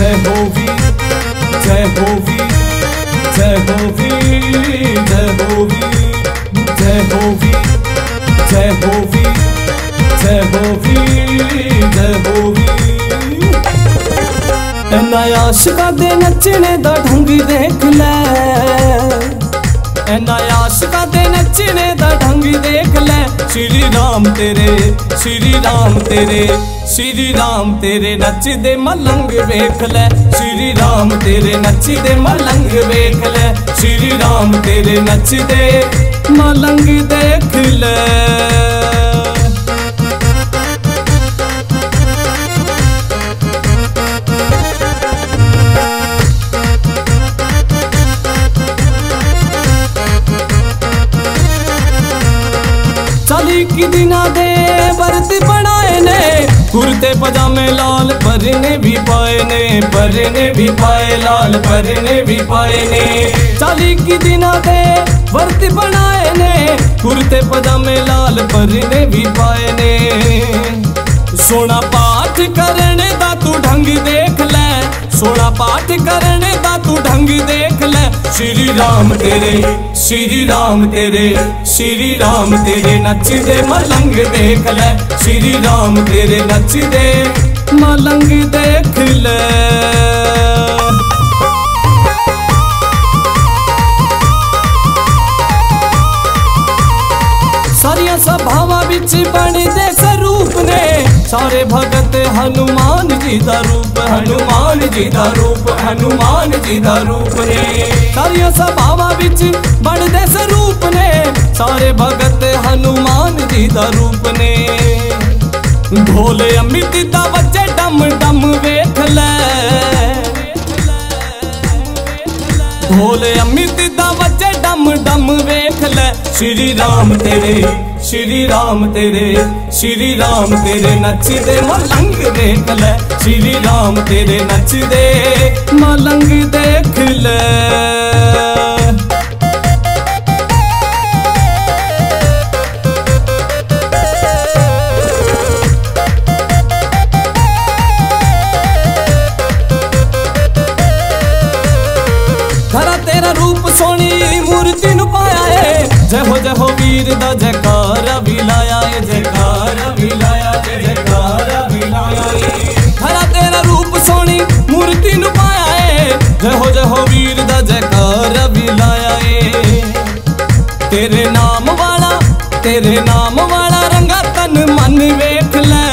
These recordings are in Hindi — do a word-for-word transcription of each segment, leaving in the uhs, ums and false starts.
जय हो वीर, जय हो वीर, जय हो वीर, जय हो वीर, जय हो वीर, जय हो वीर, जय हो वीर, जय हो वीर। एना आशिका दे नचने दा ढंग देख ले, एना आशिका दे नचने दा ढंग देख ले। श्री राम तेरे, श्री राम तेरे, श्री राम तेरे नचदे मलंग वेख ले। श्री राम तेरे नचदे मलंग वेख ले। श्री राम तेरे नचदे मलंग देख ले। चाली की दिना दे बरत बनाए ने, कुर्ते पजामे लाल परने भी पाए ने, परने भी पाए लाल परने भी पाए ने। चाली की दिना दे बरत बनाए ने, कुर्ते पजामे लाल परने भी पाए ने। सोना पाठ करने दा तू ढंग देख ले, सोना पाठ करने दा तू ढंग देख ले। श्री राम तेरे, श्री राम तेरे, श्री राम तेरे नचदे मलंग देख ले। श्री राम तेरे नचदे मलंग देख ले। सारिया सभावां विच बनदे स्वरूप ने, सारे भगत हनुमान जी दा रूप, हनुमान जी दा रूप, हनुमान जी दा रूप ने। सारिया सभावां विच बनदे स्वरूप ने, सारे भगत हनुमान जी दा रूप ने। ढोल अमित दा वजे डम डम वेख ले, ढोल अमित दा वजे डम डम वेख ले। श्री राम तेरे, श्री राम तेरे, श्री राम तेरे नचदे मलंग देख ले। श्री राम तेरे नचदे मलंग देख ले। खरा तेरा रूप सोनी मूर्ति नु पाया है। जय हो जय हो वीर दा जयकारा भी लाया है, जयकारा भी लाया है, जयकारा भी लाया है। खरा तेरा रूप सोनी मूर्ति नु पाया है। जय हो जय हो वीर दा जयकारा भी लाया है। तेरे नाम वाला, तेरे नाम वाला रंगा तन मन वेख ले।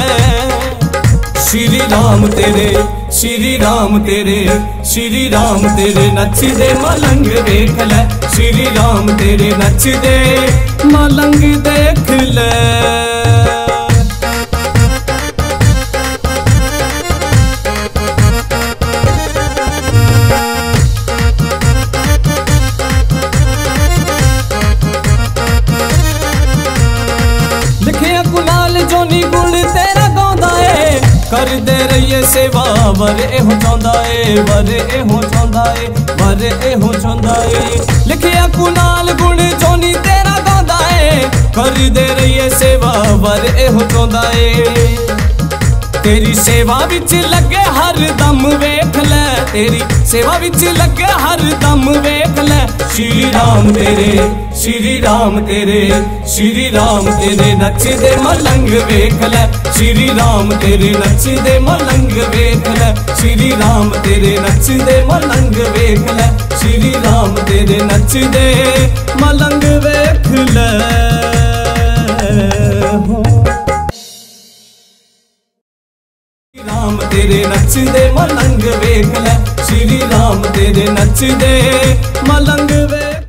श्री राम तेरे, श्री राम तेरे, श्री राम तेरे नचदे मलंग देख ले। श्री राम तेरे नचदे मलंग देख ले। लिखे कुनाल जोनी गुण तेरा गाँदा है, कर दे रहिए सेवा वर एहो चाहंदा है, वर एहो चाहंदा है, वर एहो चाहंदा है। लिखिया कुनाल गुण जोनी तेरा गाँदा है, कर दे रहिए सेवा वर एहो चाहंदा है। तेरी सेवा विच लगे हर दम वेख ले, तेरी सेवा विच लगे हर दम वेख ले। श्री राम तेरे, श्री राम तेरे, श्री राम तेरे नचदे मलंग वेख ले। श्री राम तेरे नचदे मलंग वेख ले। श्री राम तेरे नचदे मलंग वेख ले। श्री राम तेरे नचदे मलंग वेख ले। राम तेरे नचदे मलंग वेख ले। श्री राम तेरे नचदे मलंग वेख